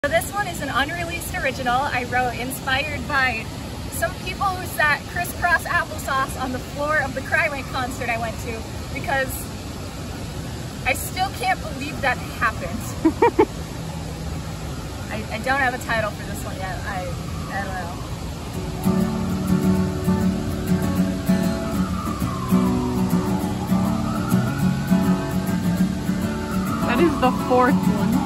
So this one is an unreleased original I wrote inspired by some people who sat crisscross applesauce on the floor of the Crywank concert I went to, because I still can't believe that happened. I don't have a title for this one yet. I don't know. That is the fourth one.